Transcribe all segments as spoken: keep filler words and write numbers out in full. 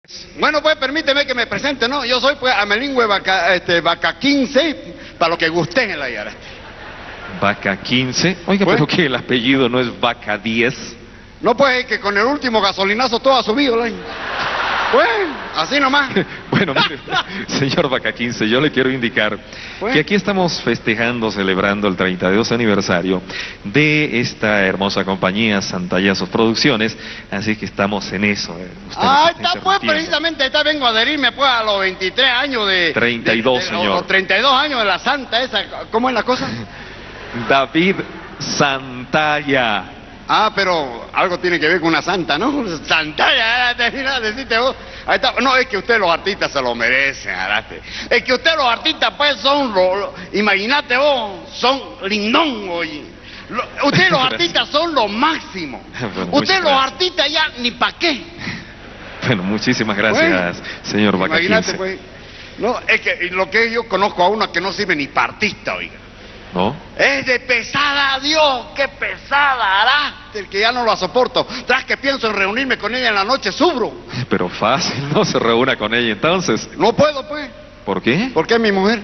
Bueno, pues permíteme que me presente, ¿no? Yo soy pues Amelingüe Vaca, este, Vaca quince, para lo que gusten en la yara. Vaca quince. Oiga, ¿Pues? pero que el apellido no es Vaca diez. No, pues es que con el último gasolinazo todo ha subido, ¿no? Pues, así nomás. Bueno, mire, señor Vaca quince, yo le quiero indicar ¿Pues? que aquí estamos festejando, celebrando el treinta y dos aniversario de esta hermosa compañía Santallazos Producciones, así que estamos en eso. eh. Usted nos Ah, está está pues interrumpiendo. precisamente, está vengo a adherirme pues a los veintitrés años de... treinta y dos, de- de- señor. Los treinta y dos años de la santa esa, ¿cómo es la cosa? David Santalla. Ah, pero algo tiene que ver con una santa, ¿no? Santalla, mira, deciste vos. Ahí está. No, es que ustedes los artistas se lo merecen, Araste. Es que ustedes los artistas, pues, son, lo, lo- imagínate vos, son lindón, oye. Lo- ustedes los artistas son lo máximo. Bueno, muchas ustedes los gracias. artistas ya ni pa' qué. Bueno, muchísimas gracias, Bueno, señor Vaca Imagínate, quince. pues. No, es que lo que yo conozco a uno que no sirve ni para artista, oiga. ¿No? Es de pesada, Dios, qué pesada, Araste, el que ya no la soporto. Tras que pienso en reunirme con ella en la noche, subro. Pero fácil, no se reúna con ella entonces. No puedo, pues, ¿Por qué? porque es mi mujer.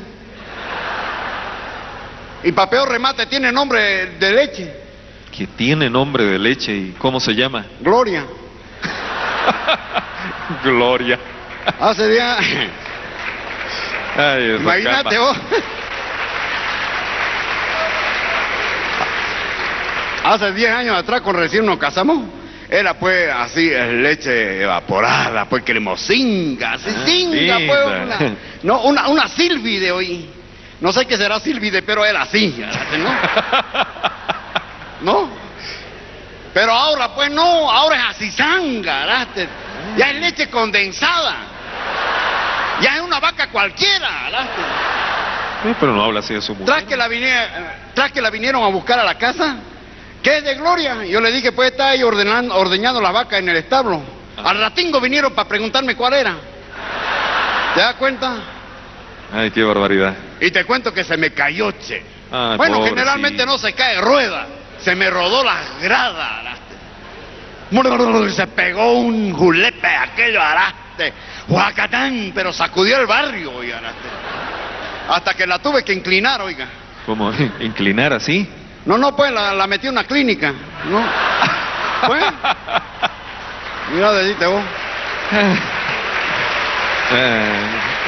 Y pa' peor remate tiene nombre de leche, Que tiene nombre de leche y ¿cómo se llama? Gloria. Gloria. Hace días, Ay, esa imagínate cama. vos. Hace diez años atrás, con recién nos casamos, era pues así, eh, leche evaporada, pues cremosinga, así, Ah, singa, pues, linda. una, no, una, una silvide hoy. No sé qué será silvide, pero era así, ¿no? ¿No? Pero ahora, pues no, ahora es así sanga, ¿araste? Ya es leche condensada. Ya es una vaca cualquiera, ¿araste? Eh, pero no habla así de su mujer. Tras que la vinieron, tras que la vinieron a buscar a la casa, ¿qué es de Gloria? Yo le dije, pues está ahí ordenando, ordeñando las vacas en el establo. Al ratingo vinieron para preguntarme cuál era. ¿Te das cuenta? Ay, qué barbaridad. Y te cuento que se me cayó, che. Ay, Bueno, pobrecito. generalmente no se cae rueda. Se me rodó las gradas, Araste. Se pegó un julepe aquello, Araste. Huacatán, pero sacudió el barrio, oiga, Araste. Hasta que la tuve que inclinar, oiga. ¿Cómo? ¿Inclinar así? No, no, pues la, la metí en una clínica. No. Pues. Mira, deciste vos. Eh,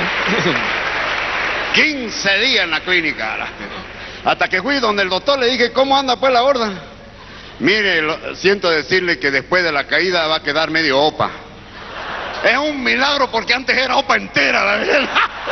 quince días en la clínica. Araste. Hasta que fui donde el doctor le dije, ¿cómo anda pues la gorda? Mire, lo- siento decirle que después de la caída va a quedar medio opa. Es un milagro porque antes era opa entera, la verdad.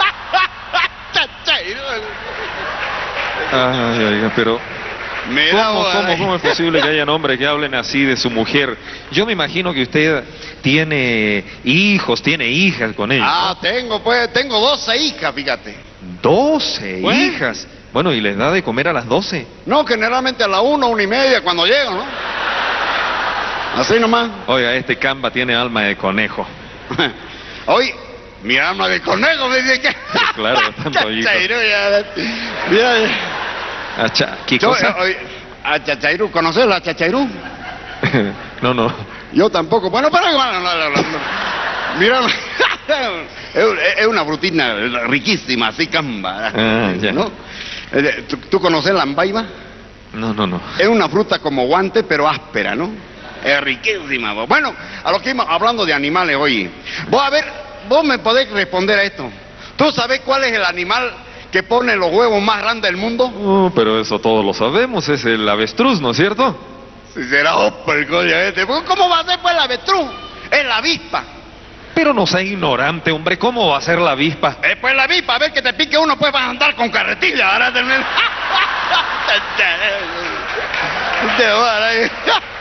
Ay, oiga, pero Mira, ¿cómo, vos, cómo, ay. cómo es posible que hayan hombres que hablen así de su mujer? Yo me imagino que usted tiene hijos, tiene hijas con ella. Ah, tengo pues, tengo doce hijas, fíjate. doce Bueno. hijas. Bueno, ¿y les da de comer a las doce? No, generalmente a la una, una y media cuando llegan, ¿no? Así nomás. Oiga, este Camba tiene alma de conejo. Oye, mi alma de conejo me dice que... Claro, tanto hijos. Chachairú, ya. Mira, Acha- ¿Qué yo, cosa? eh, oye, a Chachairú, ¿conoces la Chachairú? No, no. Yo tampoco. Bueno, pero bueno, no, no, no, no. Mira, es, es una frutina riquísima, así camba. Ah, ya. ¿No? Eh, ¿Tú, tú conoces la ambaiba? No, no, no. Es una fruta como guante, pero áspera, ¿no? Es riquísima. Vos. Bueno, a lo que íbamos hablando de animales hoy. Vos, a ver, vos me podés responder a esto. ¿Tú sabés cuál es el animal que pone los huevos más grandes del mundo? Oh, pero eso todos lo sabemos, es el avestruz, ¿no es cierto? Si será opa el coño este. ¿Cómo va a ser pues el avestruz? Es la avispa. Pero no sea ignorante, hombre, ¿cómo va a ser la avispa? Eh, pues la avispa, a ver que te pique uno, pues vas a andar con carretilla. Ahora te... Te voy a dar ahí.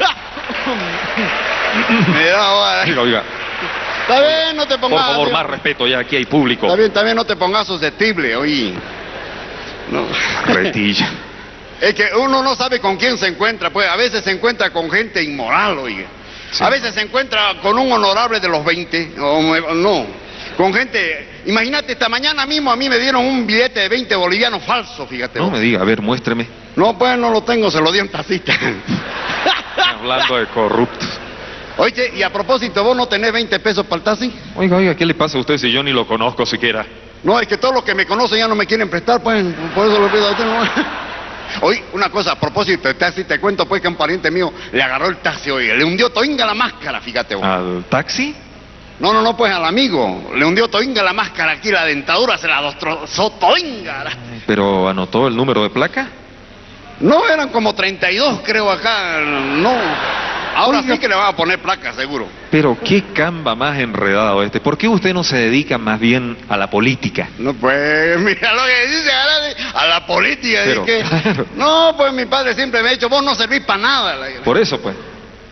Mira, voy a dar. Oiga, oiga, Está bien, no te por pongas... favor, más respeto, ya aquí hay público. Está bien, está bien, no te pongas susceptible, oye. No. Retilla. Es que uno no sabe con quién se encuentra, pues a veces se encuentra con gente inmoral, oye. Sí. A veces se encuentra con un honorable de los veinte, o no, con gente... Imagínate, esta mañana mismo a mí me dieron un billete de veinte bolivianos falso, fíjate. No vos. me diga, a ver, muéstreme. No, pues no lo tengo, se lo di a un taxista. Hablando de corruptos. Oye, y a propósito, ¿vos no tenés veinte pesos para el taxi? Oiga, oiga, ¿qué le pasa a usted si yo ni lo conozco siquiera? No, es que todos los que me conocen ya no me quieren prestar, pues, por eso lo pido a usted, ¿no? Oye, una cosa, a propósito de taxi, te cuento pues que un pariente mío le agarró el taxi, oye, le hundió toinga la máscara, fíjate vos. ¿Al taxi? No, no, no, pues al amigo, le hundió toinga la máscara aquí, la dentadura se la destrozó toinga. ¿Pero anotó el número de placa? No, eran como treinta y dos, creo, acá, no. Ahora Oiga, sí que le van a poner placa, seguro. Pero qué camba más enredado este. ¿Por qué usted no se dedica más bien a la política? No, pues, mira lo que dice, ahora, a la política. Pero, que, claro. No, pues mi padre siempre me ha dicho, vos no servís para nada. Por eso, pues.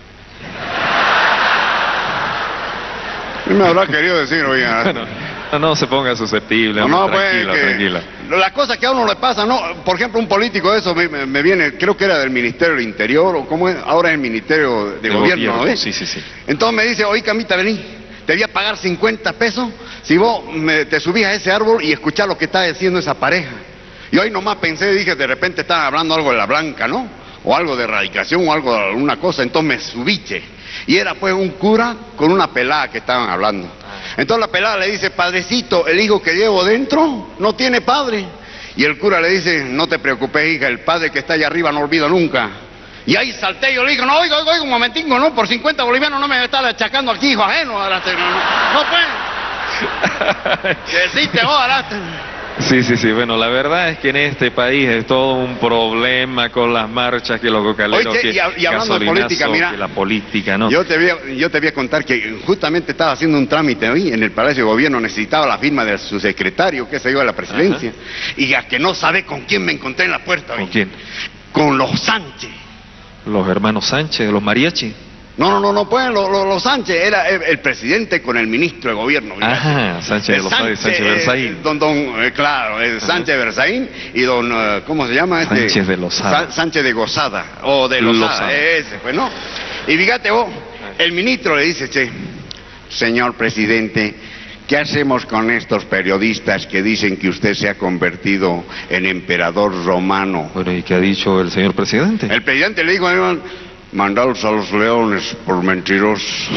¿Qué me habrá querido decir, oiga? Bueno, no, no se ponga susceptible, No, no, tranquila, pues, que tranquila. La cosa que a uno le pasa, no, por ejemplo, un político de eso me, me- me viene, creo que era del Ministerio del Interior, o cómo es, ahora es el Ministerio de, De Gobierno, gobierno, ¿ves? sí, sí, sí. Entonces me dice, oye, Camita, vení, te voy a pagar cincuenta pesos si vos me- te subís a ese árbol y escuchás lo que está diciendo esa pareja. Y hoy nomás pensé, dije, de repente estaban hablando algo de la Blanca, ¿no? O algo de erradicación o algo de alguna cosa, entonces me subiche. Y era pues un cura con una pelada que estaban hablando. Entonces la pelada le dice, padrecito, el hijo que llevo dentro no tiene padre. Y el cura le dice, no te preocupes, hija, el padre que está allá arriba no olvida nunca. Y ahí salté yo, le digo, no, oiga, oiga, oiga, un momentico, no, por cincuenta bolivianos no me estar achacando aquí, hijo ajeno. Ahora te- no, no, no pues. Deciste vos, ahora te- Sí, sí, sí. Bueno, la verdad es que en este país es todo un problema con las marchas, que los cocaleros, Oye, que y, hab- y hablando de gasolinazo, política, mira, que la política, ¿no? Yo te, voy a, yo te voy a contar que justamente estaba haciendo un trámite hoy en el Palacio de Gobierno, necesitaba la firma de su secretario, que se iba a la presidencia, y a que no sabe con quién me encontré en la puerta. ¿Con oye. quién? Con los Sánchez. Los hermanos Sánchez, los mariachi. No, no, no, no pueden, los, los- los Sánchez, era el, el presidente con el ministro de Gobierno. mira. Ajá, Sánchez de El los Sánchez, Sánchez eh, Berzaín. don, don, eh, claro, el Sánchez Berzaín y don, eh, ¿cómo se llama este? Sánchez de Lozada. Sa- Sánchez de Gozada, o de Lozada, Lozada. ese, pues no. Y fíjate vos, el ministro le dice, che, señor presidente, ¿qué hacemos con estos periodistas que dicen que usted se ha convertido en emperador romano? Bueno, ¿y qué ha dicho el señor presidente? El presidente le dijo, mandalos a los leones por mentirosos.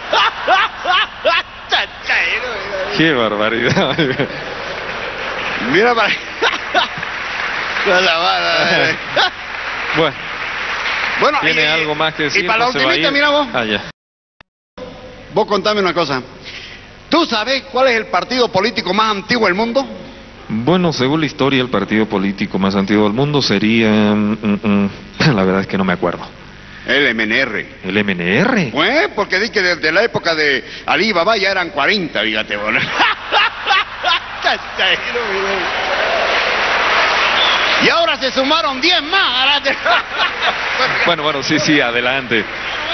Qué barbaridad. Mira para... La lavada, eh. Bueno, Bueno, ¿tiene y- algo más que decir? Y para la ¿No se va a ultimita, ir? mira vos, Ah, ya. vos contame una cosa. ¿Tú sabés cuál es el partido político más antiguo del mundo? Bueno, según la historia, el partido político más antiguo del mundo sería... mm, mm, mm, la verdad es que no me acuerdo. El M N R. ¿El M N R? Pues, porque di que desde la época de Ali Baba ya eran cuarenta, fíjate, vos. Y ahora se sumaron diez más. ahora te- Bueno, bueno, sí, sí, adelante.